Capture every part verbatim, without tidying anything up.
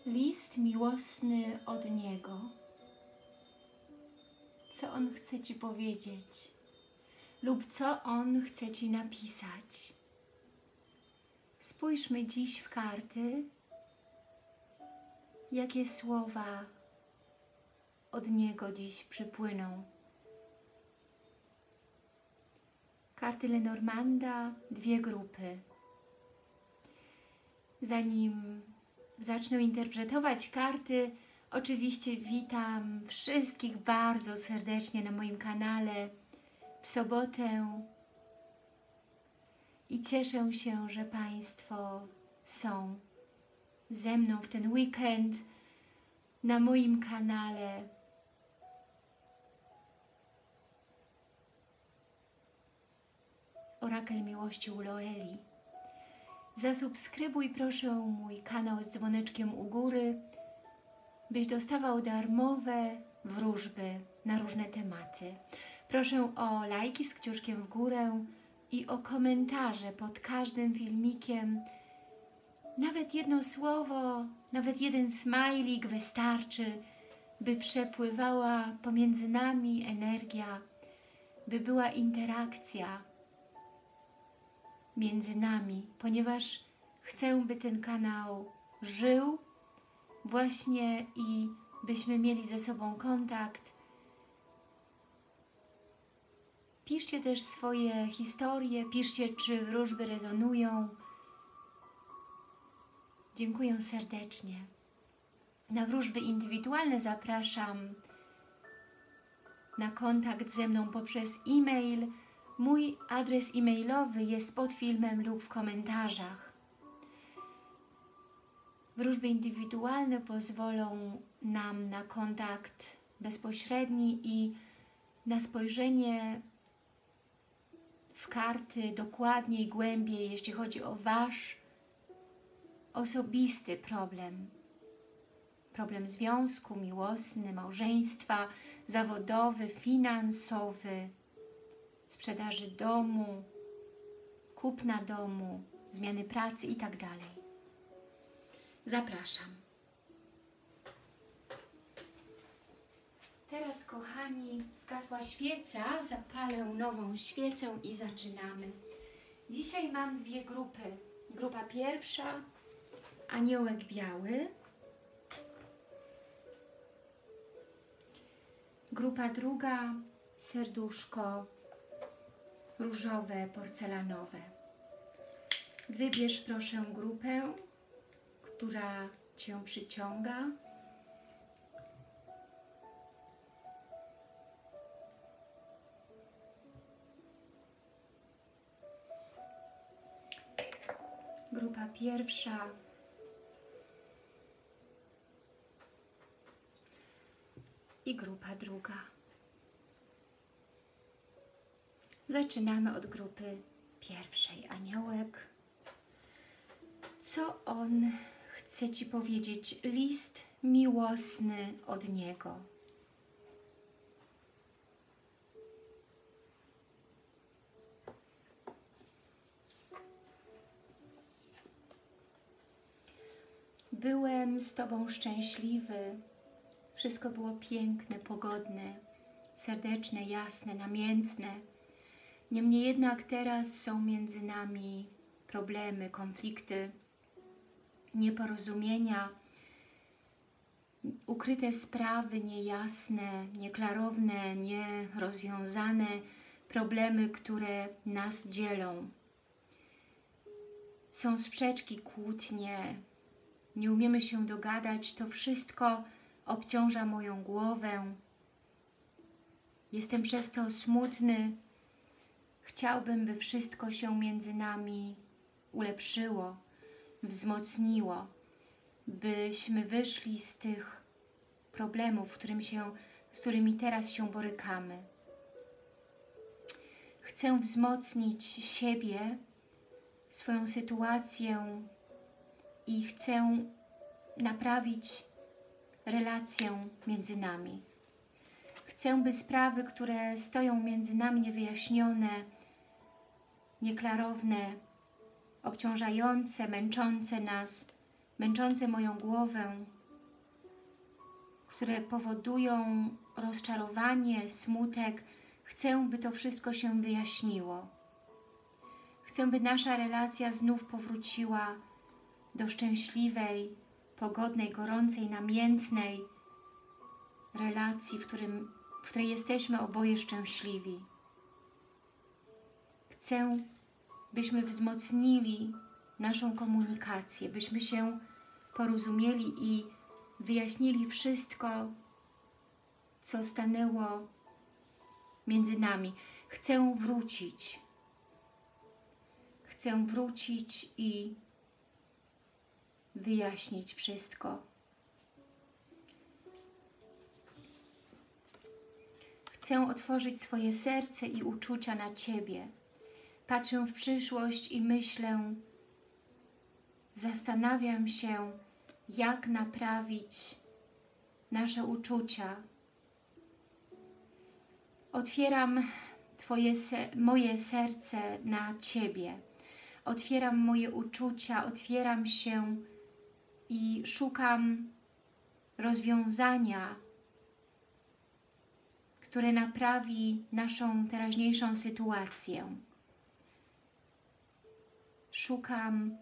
List miłosny od Niego. Co On chce Ci powiedzieć? Lub co On chce Ci napisać? Spójrzmy dziś w karty, jakie słowa od Niego dziś przypłyną. Karty Lenormanda, dwie grupy. Zanim zacznę interpretować karty, oczywiście witam wszystkich bardzo serdecznie na moim kanale w sobotę i cieszę się, że Państwo są ze mną w ten weekend na moim kanale. Orakel Miłości u Loeli. Zasubskrybuj proszę mój kanał z dzwoneczkiem u góry, byś dostawał darmowe wróżby na różne tematy. Proszę o lajki z kciuszkiem w górę i o komentarze pod każdym filmikiem. Nawet jedno słowo, nawet jeden smajlik wystarczy, by przepływała pomiędzy nami energia, by była interakcja między nami, ponieważ chcę, by ten kanał żył właśnie i byśmy mieli ze sobą kontakt. Piszcie też swoje historie, piszcie, czy wróżby rezonują. Dziękuję serdecznie. Na wróżby indywidualne zapraszam na kontakt ze mną poprzez e-mail. Mój adres e-mailowy jest pod filmem lub w komentarzach. Wróżby indywidualne pozwolą nam na kontakt bezpośredni i na spojrzenie w karty dokładniej, głębiej, jeśli chodzi o Wasz osobisty problem. Problem związku, miłosny, małżeństwa, zawodowy, finansowy, sprzedaży domu, kupna domu, zmiany pracy i tak dalej. Zapraszam. Teraz, kochani, zgasła świeca, zapalę nową świecę i zaczynamy. Dzisiaj mam dwie grupy. Grupa pierwsza, Aniołek Biały. Grupa druga, Serduszko różowe, porcelanowe. Wybierz proszę grupę, która Cię przyciąga. Grupa pierwsza. I grupa druga. Zaczynamy od grupy pierwszej. Aniołek. Co on chce Ci powiedzieć? List miłosny od Niego. Byłem z Tobą szczęśliwy. Wszystko było piękne, pogodne, serdeczne, jasne, namiętne. Niemniej jednak teraz są między nami problemy, konflikty, nieporozumienia, ukryte sprawy niejasne, nieklarowne, nierozwiązane, problemy, które nas dzielą. Są sprzeczki, kłótnie, nie umiemy się dogadać, to wszystko obciąża moją głowę. Jestem przez to smutny. Chciałbym, by wszystko się między nami ulepszyło, wzmocniło, byśmy wyszli z tych problemów, którym się, z którymi teraz się borykamy. Chcę wzmocnić siebie, swoją sytuację i chcę naprawić relację między nami. Chcę, by sprawy, które stoją między nami niewyjaśnione, nieklarowne, obciążające, męczące nas, męczące moją głowę, które powodują rozczarowanie, smutek. Chcę, by to wszystko się wyjaśniło. Chcę, by nasza relacja znów powróciła do szczęśliwej, pogodnej, gorącej, namiętnej relacji, w, którym, w której jesteśmy oboje szczęśliwi. Chcę, byśmy wzmocnili naszą komunikację, byśmy się porozumieli i wyjaśnili wszystko, co stanęło między nami. Chcę wrócić. Chcę wrócić i wyjaśnić wszystko. Chcę otworzyć swoje serce i uczucia na Ciebie. Patrzę w przyszłość i myślę, zastanawiam się, jak naprawić nasze uczucia. Otwieram Twoje, moje serce na Ciebie. Otwieram moje uczucia, otwieram się i szukam rozwiązania, które naprawi naszą teraźniejszą sytuację. Szukam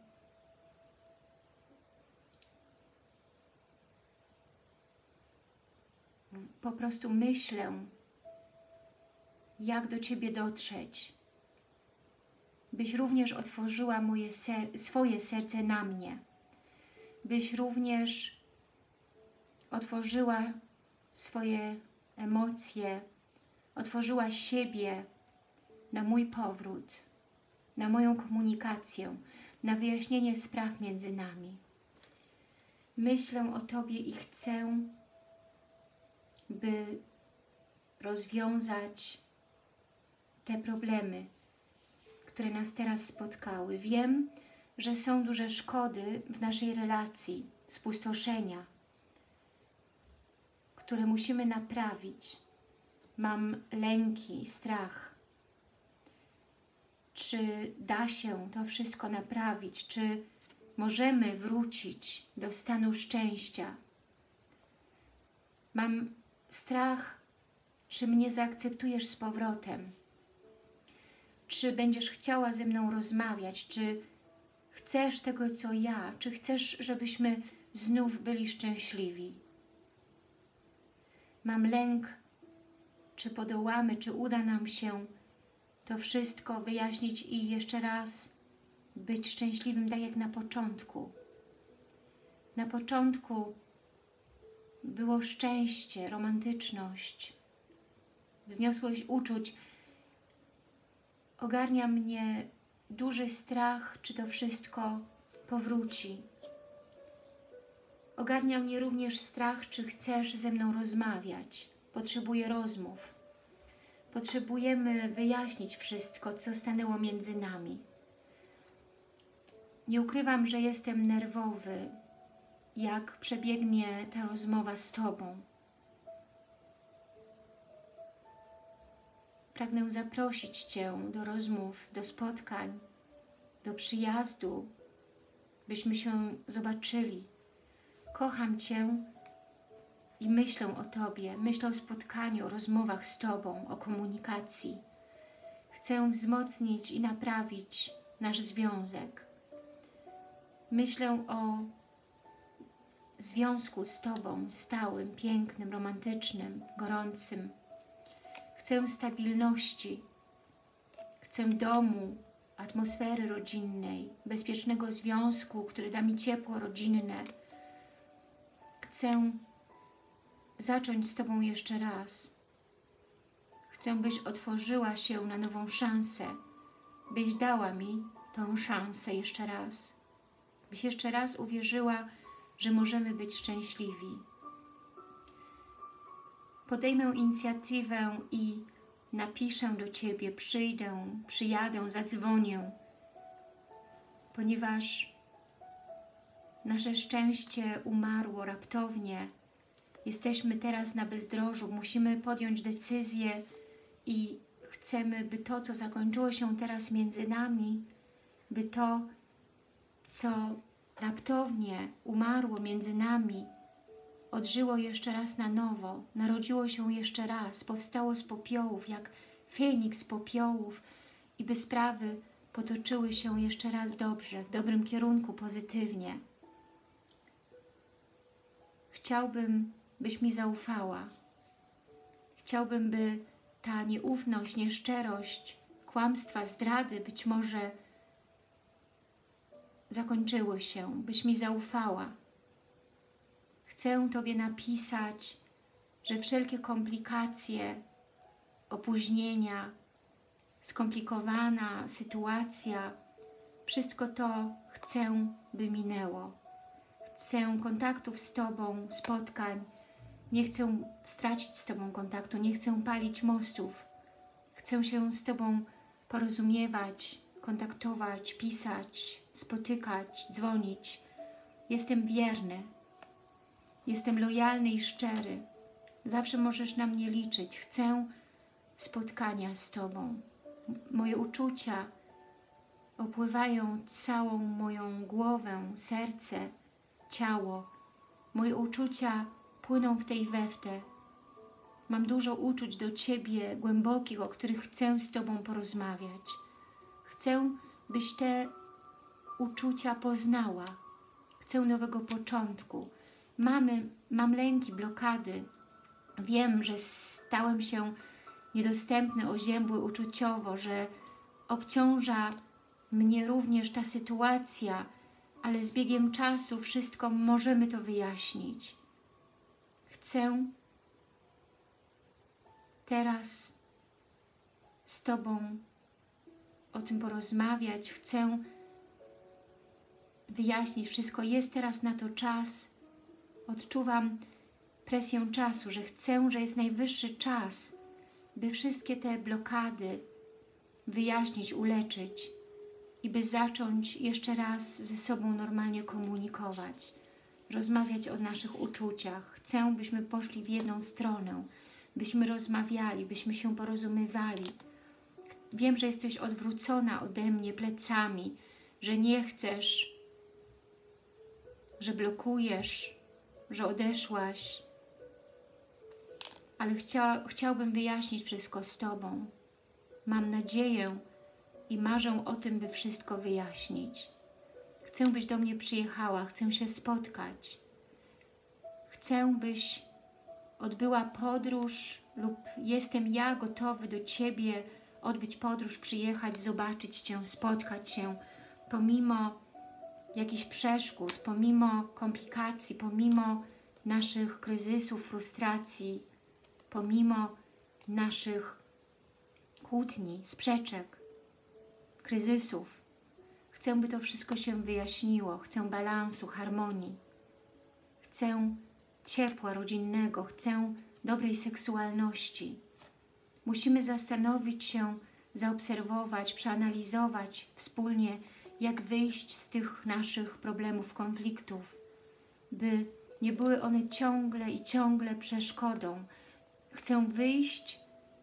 po prostu myślę, jak do Ciebie dotrzeć, byś również otworzyła moje ser swoje serce na mnie, byś również otworzyła swoje emocje, otworzyła siebie na mój powrót, na moją komunikację, na wyjaśnienie spraw między nami. Myślę o Tobie i chcę, by rozwiązać te problemy, które nas teraz spotkały. Wiem, że są duże szkody w naszej relacji, spustoszenia, które musimy naprawić. Mam lęki, strach. Czy da się to wszystko naprawić? Czy możemy wrócić do stanu szczęścia? Mam strach, czy mnie zaakceptujesz z powrotem? Czy będziesz chciała ze mną rozmawiać? Czy chcesz tego, co ja? Czy chcesz, żebyśmy znów byli szczęśliwi? Mam lęk, czy podołamy, czy uda nam się to wszystko wyjaśnić i jeszcze raz być szczęśliwym, tak jak na początku. Na początku było szczęście, romantyczność, wzniosłość uczuć. Ogarnia mnie duży strach, czy to wszystko powróci. Ogarnia mnie również strach, czy chcesz ze mną rozmawiać. Potrzebuję rozmów. Potrzebujemy wyjaśnić wszystko, co stanęło między nami. Nie ukrywam, że jestem nerwowy, jak przebiegnie ta rozmowa z Tobą. Pragnę zaprosić Cię do rozmów, do spotkań, do przyjazdu, byśmy się zobaczyli. Kocham Cię i myślę o Tobie, myślę o spotkaniu, o rozmowach z Tobą, o komunikacji. Chcę wzmocnić i naprawić nasz związek. Myślę o związku z Tobą, stałym, pięknym, romantycznym, gorącym. Chcę stabilności, chcę domu, atmosfery rodzinnej, bezpiecznego związku, który da mi ciepło rodzinne. Chcę zacząć z Tobą jeszcze raz. Chcę, byś otworzyła się na nową szansę, byś dała mi tą szansę jeszcze raz. Byś jeszcze raz uwierzyła, że możemy być szczęśliwi. Podejmę inicjatywę i napiszę do Ciebie, przyjdę, przyjadę, zadzwonię, ponieważ nasze szczęście umarło raptownie. Jesteśmy teraz na bezdrożu, musimy podjąć decyzję i chcemy, by to, co zakończyło się teraz między nami, by to, co raptownie umarło między nami, odżyło jeszcze raz na nowo, narodziło się jeszcze raz, powstało z popiołów, jak Feniks z popiołów i by sprawy potoczyły się jeszcze raz dobrze, w dobrym kierunku, pozytywnie. Chciałbym, byś mi zaufała. Chciałbym, by ta nieufność, nieszczerość, kłamstwa, zdrady być może zakończyły się, byś mi zaufała. Chcę Tobie napisać, że wszelkie komplikacje, opóźnienia, skomplikowana sytuacja, wszystko to chcę, by minęło. Chcę kontaktów z Tobą, spotkań. Nie chcę stracić z Tobą kontaktu, nie chcę palić mostów. Chcę się z Tobą porozumiewać, kontaktować, pisać, spotykać, dzwonić. Jestem wierny, jestem lojalny i szczery. Zawsze możesz na mnie liczyć. Chcę spotkania z Tobą. Moje uczucia opływają całą moją głowę, serce, ciało. Moje uczucia płyną w tej we w te. Mam dużo uczuć do Ciebie, głębokich, o których chcę z Tobą porozmawiać. Chcę, byś te uczucia poznała. Chcę nowego początku. Mamy, mam lęki, blokady. Wiem, że stałem się niedostępny, oziębły uczuciowo, że obciąża mnie również ta sytuacja, ale z biegiem czasu wszystko możemy to wyjaśnić. Chcę teraz z Tobą o tym porozmawiać. Chcę wyjaśnić wszystko. Jest teraz na to czas. Odczuwam presję czasu, że chcę, że jest najwyższy czas, by wszystkie te blokady wyjaśnić, uleczyć i by zacząć jeszcze raz ze sobą normalnie komunikować, rozmawiać o naszych uczuciach. Chcę, byśmy poszli w jedną stronę, byśmy rozmawiali, byśmy się porozumiewali. Wiem, że jesteś odwrócona ode mnie plecami, że nie chcesz, że blokujesz, że odeszłaś, ale chcia, chciałbym wyjaśnić wszystko z Tobą. Mam nadzieję i marzę o tym, by wszystko wyjaśnić. Chcę, byś do mnie przyjechała, chcę się spotkać. Chcę, byś odbyła podróż lub jestem ja gotowy do Ciebie odbyć podróż, przyjechać, zobaczyć Cię, spotkać się, pomimo jakichś przeszkód, pomimo komplikacji, pomimo naszych kryzysów, frustracji, pomimo naszych kłótni, sprzeczek, kryzysów. Chcę, by to wszystko się wyjaśniło. Chcę balansu, harmonii. Chcę ciepła rodzinnego. Chcę dobrej seksualności. Musimy zastanowić się, zaobserwować, przeanalizować wspólnie, jak wyjść z tych naszych problemów, konfliktów, by nie były one ciągle i ciągle przeszkodą. Chcę wyjść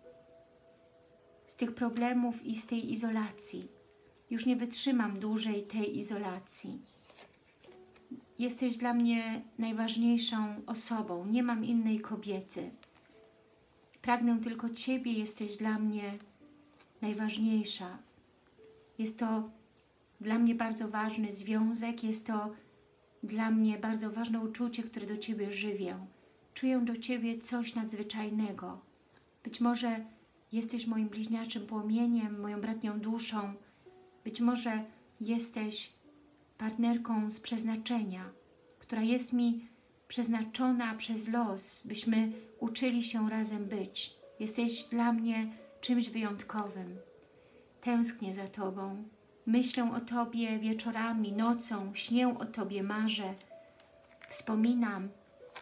z tych problemów i z tej izolacji. Już nie wytrzymam dłużej tej izolacji. Jesteś dla mnie najważniejszą osobą. Nie mam innej kobiety. Pragnę tylko Ciebie. Jesteś dla mnie najważniejsza. Jest to dla mnie bardzo ważny związek. Jest to dla mnie bardzo ważne uczucie, które do Ciebie żywię. Czuję do Ciebie coś nadzwyczajnego. Być może jesteś moim bliźniaczym płomieniem, moją bratnią duszą. Być może jesteś partnerką z przeznaczenia, która jest mi przeznaczona przez los, byśmy uczyli się razem być. Jesteś dla mnie czymś wyjątkowym. Tęsknię za Tobą. Myślę o Tobie wieczorami, nocą, śnię o Tobie, marzę, wspominam.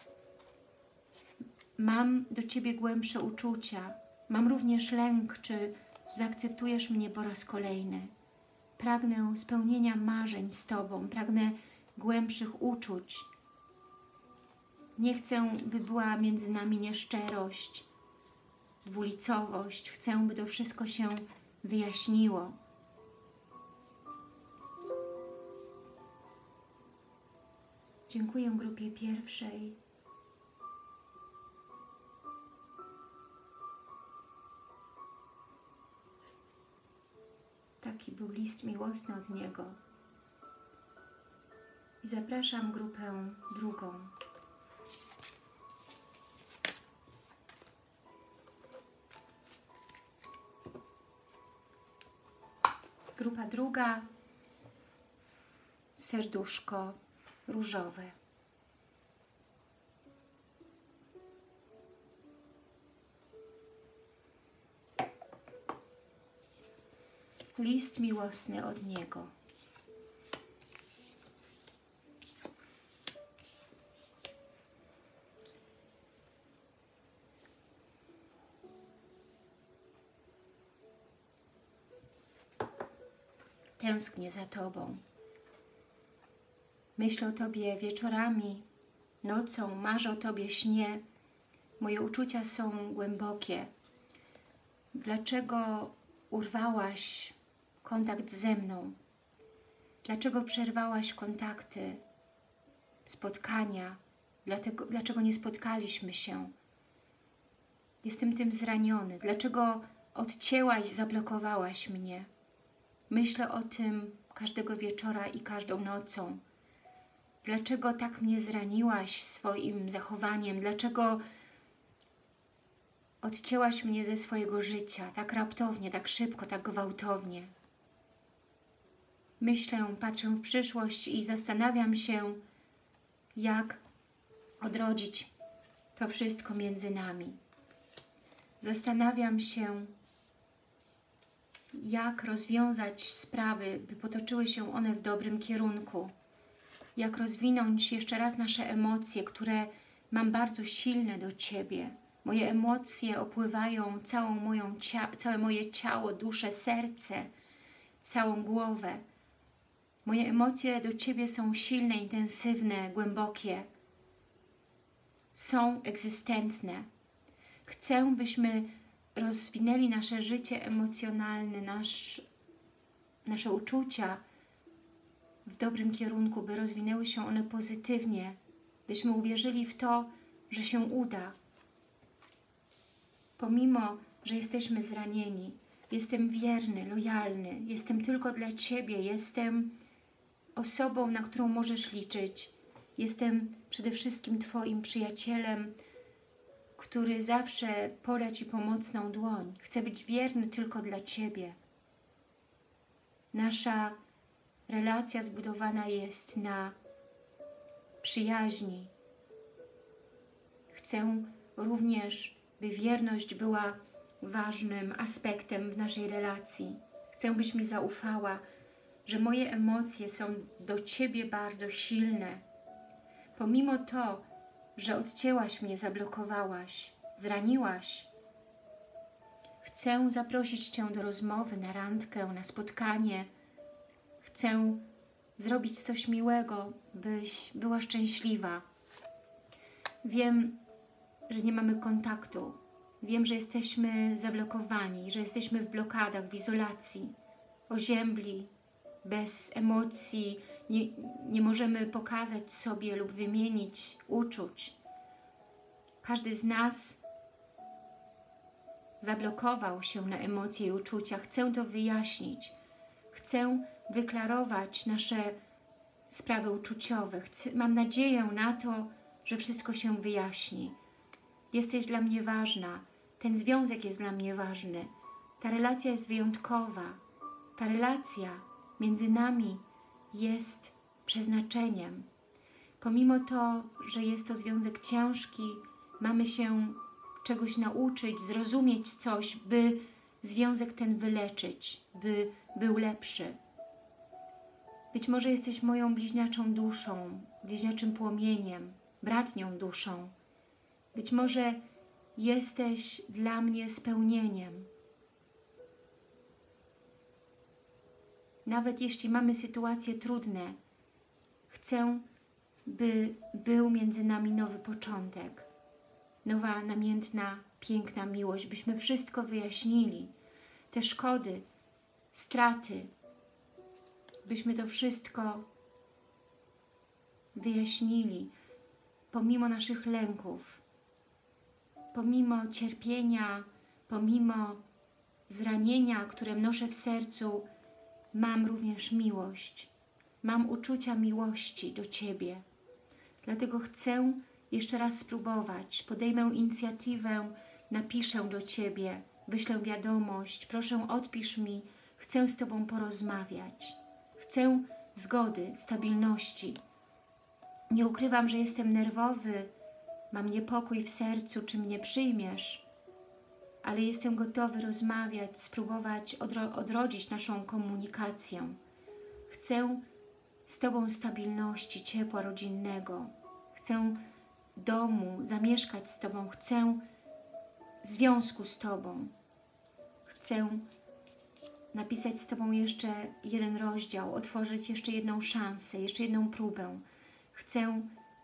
Mam do Ciebie głębsze uczucia. Mam również lęk, czy zaakceptujesz mnie po raz kolejny. Pragnę spełnienia marzeń z Tobą, pragnę głębszych uczuć. Nie chcę, by była między nami nieszczerość, dwulicowość. Chcę, by to wszystko się wyjaśniło. Dziękuję grupie pierwszej taki był list miłosny od Niego. I zapraszam grupę drugą. Grupa druga, serduszko różowe. List miłosny od Niego. Tęsknię za Tobą. Myślę o Tobie wieczorami, nocą, marzę o Tobie śnie. Moje uczucia są głębokie. Dlaczego urwałaś kontakt ze mną? Dlaczego przerwałaś kontakty, spotkania? Dlatego, dlaczego nie spotkaliśmy się? Jestem tym zraniony. Dlaczego odcięłaś, zablokowałaś mnie? Myślę o tym każdego wieczora i każdą nocą. Dlaczego tak mnie zraniłaś swoim zachowaniem? Dlaczego odcięłaś mnie ze swojego życia tak raptownie, tak szybko, tak gwałtownie? Myślę, patrzę w przyszłość i zastanawiam się, jak odrodzić to wszystko między nami. Zastanawiam się, jak rozwiązać sprawy, by potoczyły się one w dobrym kierunku. Jak rozwinąć jeszcze raz nasze emocje, które mam bardzo silne do Ciebie. Moje emocje opływają całą moją całe moje ciało, duszę, serce, całą głowę. Moje emocje do Ciebie są silne, intensywne, głębokie. Są egzystentne. Chcę, byśmy rozwinęli nasze życie emocjonalne, nasz, nasze uczucia w dobrym kierunku, by rozwinęły się one pozytywnie, byśmy uwierzyli w to, że się uda. Pomimo, że jesteśmy zranieni, jestem wierny, lojalny, jestem tylko dla Ciebie, jestem osobą, na którą możesz liczyć. Jestem przede wszystkim Twoim przyjacielem, który zawsze poda Ci pomocną dłoń. Chcę być wierny tylko dla Ciebie. Nasza relacja zbudowana jest na przyjaźni. Chcę również, by wierność była ważnym aspektem w naszej relacji. Chcę, byś mi zaufała, że moje emocje są do Ciebie bardzo silne. Pomimo to, że odcięłaś mnie, zablokowałaś, zraniłaś, chcę zaprosić Cię do rozmowy, na randkę, na spotkanie. Chcę zrobić coś miłego, byś była szczęśliwa. Wiem, że nie mamy kontaktu. Wiem, że jesteśmy zablokowani, że jesteśmy w blokadach, w izolacji, oziębli, bez emocji. Nie, nie możemy pokazać sobie lub wymienić uczuć. Każdy z nas zablokował się na emocje i uczucia. Chcę to wyjaśnić. Chcę wyklarować nasze sprawy uczuciowe. Chcę, mam nadzieję na to, że wszystko się wyjaśni. Jesteś dla mnie ważna. Ten związek jest dla mnie ważny. Ta relacja jest wyjątkowa. Ta relacja między nami jest przeznaczeniem. Pomimo to, że jest to związek ciężki, mamy się czegoś nauczyć, zrozumieć coś, by związek ten wyleczyć, by był lepszy. Być może jesteś moją bliźniaczą duszą, bliźniaczym płomieniem, bratnią duszą. Być może jesteś dla mnie spełnieniem. Nawet jeśli mamy sytuacje trudne, chcę, by był między nami nowy początek. Nowa, namiętna, piękna miłość, byśmy wszystko wyjaśnili. Te szkody, straty, byśmy to wszystko wyjaśnili, pomimo naszych lęków, pomimo cierpienia, pomimo zranienia, które noszę w sercu. mam również miłość. Mam uczucia miłości do Ciebie. Dlatego chcę jeszcze raz spróbować. Podejmę inicjatywę, napiszę do Ciebie, wyślę wiadomość. Proszę, odpisz mi. Chcę z Tobą porozmawiać. Chcę zgody, stabilności. Nie ukrywam, że jestem nerwowy, mam niepokój w sercu, czy mnie przyjmiesz, ale jestem gotowy rozmawiać, spróbować odro odrodzić naszą komunikację. Chcę z Tobą stabilności, ciepła rodzinnego. Chcę domu, zamieszkać z Tobą. Chcę związku z Tobą. Chcę napisać z Tobą jeszcze jeden rozdział, otworzyć jeszcze jedną szansę, jeszcze jedną próbę. Chcę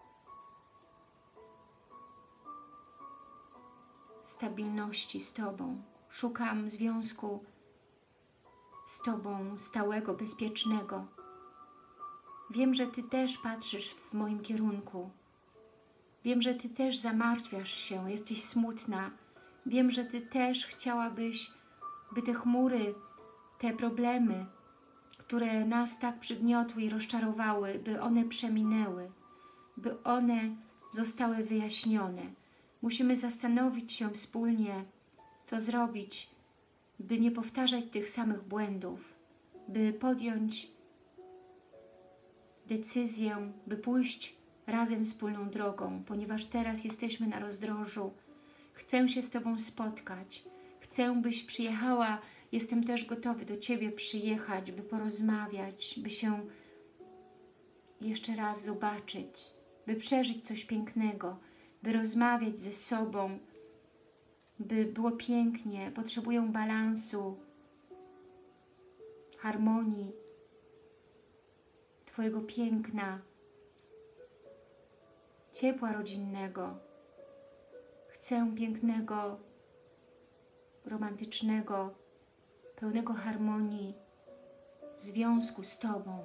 stabilności z Tobą. Szukam związku z Tobą stałego, bezpiecznego. Wiem, że Ty też patrzysz w moim kierunku. Wiem, że Ty też zamartwiasz się, jesteś smutna. Wiem, że Ty też chciałabyś, by te chmury, te problemy, które nas tak przygniotły i rozczarowały, by one przeminęły, by one zostały wyjaśnione. Musimy zastanowić się wspólnie, co zrobić, by nie powtarzać tych samych błędów, by podjąć decyzję, by pójść razem wspólną drogą, ponieważ teraz jesteśmy na rozdrożu. Chcę się z Tobą spotkać. Chcę, byś przyjechała. Jestem też gotowy do Ciebie przyjechać, by porozmawiać, by się jeszcze raz zobaczyć, by przeżyć coś pięknego, by rozmawiać ze sobą, by było pięknie. Potrzebuję balansu, harmonii, Twojego piękna, ciepła rodzinnego. Chcę pięknego, romantycznego, pełnego harmonii związku z Tobą.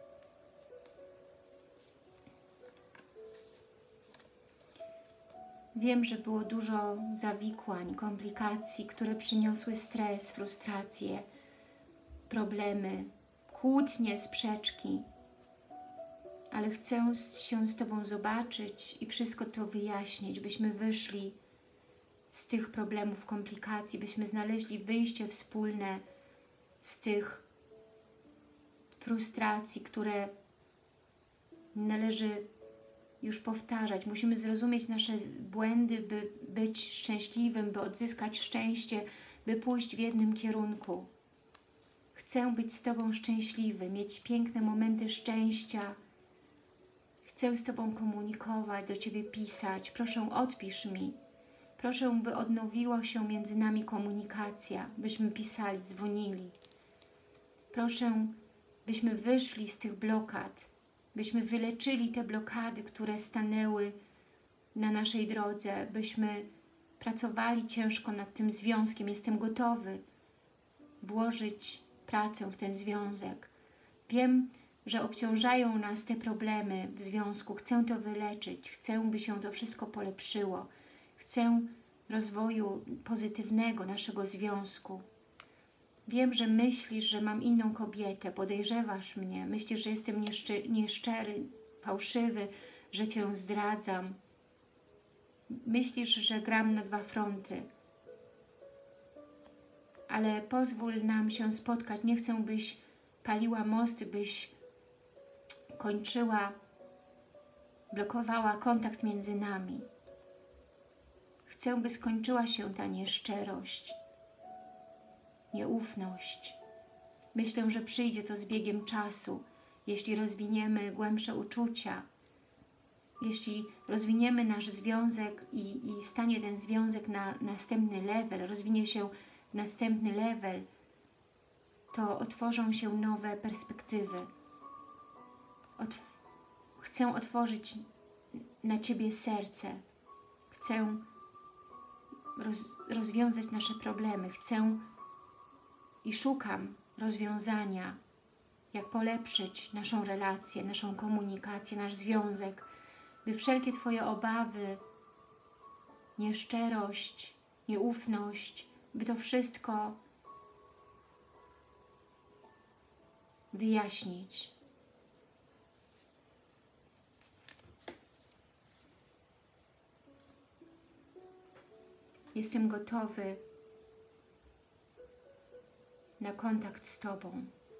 Wiem, że było dużo zawikłań, komplikacji, które przyniosły stres, frustracje, problemy, kłótnie, sprzeczki. Ale chcę się z Tobą zobaczyć i wszystko to wyjaśnić, byśmy wyszli z tych problemów, komplikacji, byśmy znaleźli wyjście wspólne z tych frustracji, które należy już powtarzać. Musimy zrozumieć nasze błędy, by być szczęśliwym, by odzyskać szczęście, by pójść w jednym kierunku. Chcę być z Tobą szczęśliwy, mieć piękne momenty szczęścia. Chcę z Tobą komunikować, do Ciebie pisać. Proszę, odpisz mi. Proszę, by odnowiła się między nami komunikacja, byśmy pisali, dzwonili. Proszę, byśmy wyszli z tych blokad, byśmy wyleczyli te blokady, które stanęły na naszej drodze, byśmy pracowali ciężko nad tym związkiem. Jestem gotowy włożyć pracę w ten związek. Wiem, że obciążają nas te problemy w związku. Chcę to wyleczyć. Chcę, by się to wszystko polepszyło. Chcę rozwoju pozytywnego naszego związku. Wiem, że myślisz, że mam inną kobietę, podejrzewasz mnie, myślisz, że jestem nieszczy, nieszczery, fałszywy, że Cię zdradzam. Myślisz, że gram na dwa fronty. Ale pozwól nam się spotkać. Nie chcę, byś paliła mosty, byś kończyła, blokowała kontakt między nami. Chcę, by skończyła się ta nieszczerość, nieufność. Myślę, że przyjdzie to z biegiem czasu, jeśli rozwiniemy głębsze uczucia, jeśli rozwiniemy nasz związek i, i stanie ten związek na następny level, rozwinie się w następny level, to otworzą się nowe perspektywy. Otw Chcę otworzyć na Ciebie serce. Chcę roz rozwiązać nasze problemy. Chcę i szukam rozwiązania, jak polepszyć naszą relację, naszą komunikację, nasz związek, by wszelkie Twoje obawy, nieszczerość, nieufność, by to wszystko wyjaśnić. Jestem gotowy na kontakt z Tobą.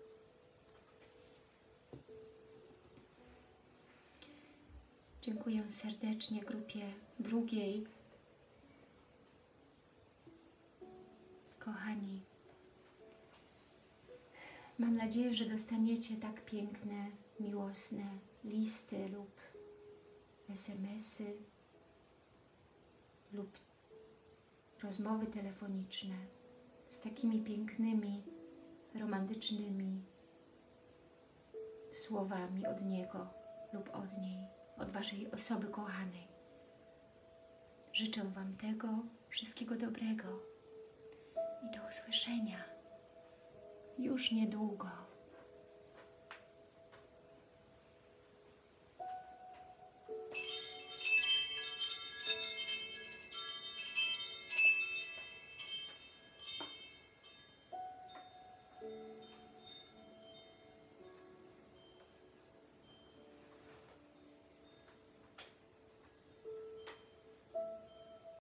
Dziękuję serdecznie grupie drugiej. Kochani, mam nadzieję, że dostaniecie tak piękne, miłosne listy lub es em esy lub rozmowy telefoniczne z takimi pięknymi, romantycznymi słowami od Niego lub od niej, od Waszej osoby kochanej. Życzę Wam tego wszystkiego dobrego i do usłyszenia już niedługo.